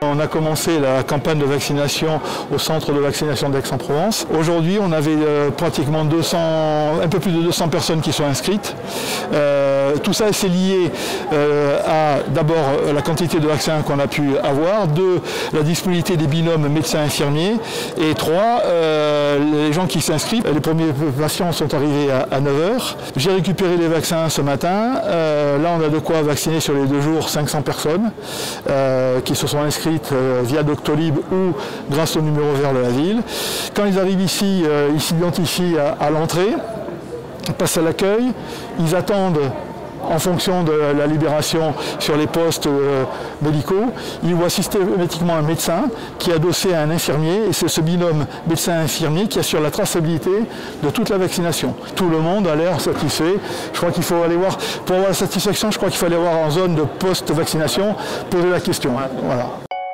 On a commencé la campagne de vaccination au centre de vaccination d'Aix-en-Provence. Aujourd'hui, on avait pratiquement un peu plus de 200 personnes qui sont inscrites. Tout ça, c'est lié à d'abord la quantité de vaccins qu'on a pu avoir, 2, la disponibilité des binômes médecins-infirmiers, et 3, les gens qui s'inscrivent. Les premiers patients sont arrivés à 9 h. J'ai récupéré les vaccins ce matin. Là, on a de quoi vacciner sur les 2 jours 500 personnes qui se sont inscrites via Doctolib ou grâce au numéro vert de la ville. Quand ils arrivent ici, ils s'identifient à l'entrée, passent à l'accueil, ils attendent en fonction de la libération sur les postes médicaux. Ils voient systématiquement un médecin qui est adossé à un infirmier, et c'est ce binôme médecin-infirmier qui assure la traçabilité de toute la vaccination. Tout le monde a l'air satisfait. Je crois qu'il faut aller voir, pour avoir la satisfaction, je crois qu'il faut aller voir en zone de post-vaccination, poser la question. Voilà.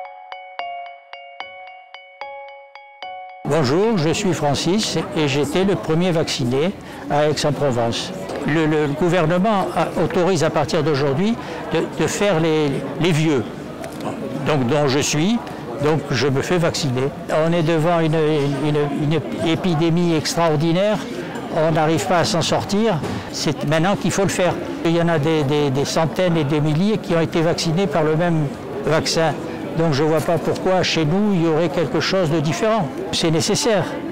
Bonjour, je suis Francis et j'étais le premier vacciné à Aix-en-Provence. Le gouvernement autorise à partir d'aujourd'hui de faire les vieux, donc dont je suis, donc je me fais vacciner. On est devant une épidémie extraordinaire, on n'arrive pas à s'en sortir, c'est maintenant qu'il faut le faire. Il y en a des centaines et des milliers qui ont été vaccinés par le même vaccin. Donc je ne vois pas pourquoi chez nous il y aurait quelque chose de différent. C'est nécessaire.